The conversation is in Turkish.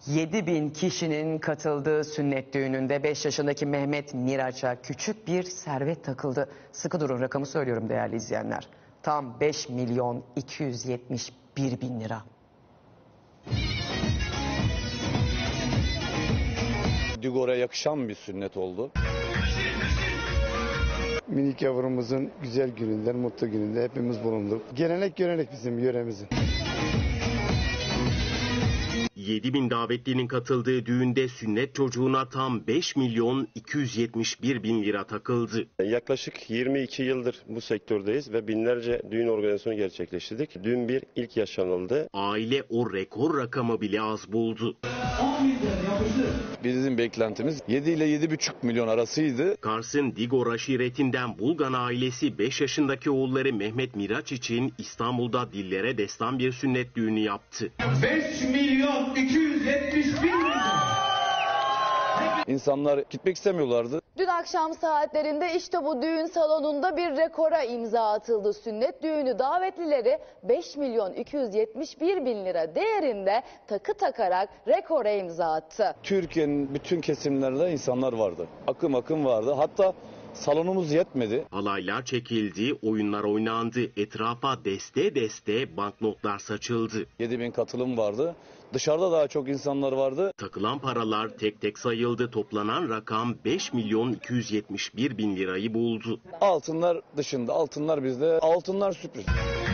7.000 kişinin katıldığı sünnet düğününde 5 yaşındaki Mehmet Miraç'a küçük bir servet takıldı. Sıkı durun, rakamı söylüyorum değerli izleyenler. Tam 5.271.000 lira. Digor'a yakışan bir sünnet oldu. Minik yavrumuzun güzel gününde, mutlu gününde hepimiz bulunduk. Gelenek görenek bizim yöremizin. 7.000 davetlinin katıldığı düğünde sünnet çocuğuna tam 5.271.000 lira takıldı. Yaklaşık 22 yıldır bu sektördeyiz ve binlerce düğün organizasyonu gerçekleştirdik. Dün bir ilk yaşanıldı. Aile o rekor rakamı bile az buldu. Bizim beklentimiz 7 ile 7,5 milyon arasıydı. Kars'ın Digor aşiretinden Bulgan ailesi 5 yaşındaki oğulları Mehmet Miraç için İstanbul'da dillere destan bir sünnet düğünü yaptı. 5.271.000. İnsanlar gitmek istemiyorlardı. Dün akşam saatlerinde işte bu düğün salonunda bir rekora imza atıldı. Sünnet düğünü davetlileri 5.271.000 lira değerinde takı takarak rekora imza attı. Türkiye'nin bütün kesimlerinde insanlar vardı. Akım akım vardı. Hatta salonumuz yetmedi. Halaylar çekildi, oyunlar oynandı, etrafa deste deste banknotlar saçıldı. 7.000 katılım vardı. Dışarıda daha çok insanlar vardı. Takılan paralar tek tek sayıldı, toplanan rakam 5.271.000 lirayı buldu. Altınlar dışında, altınlar bizde, altınlar sürpriz.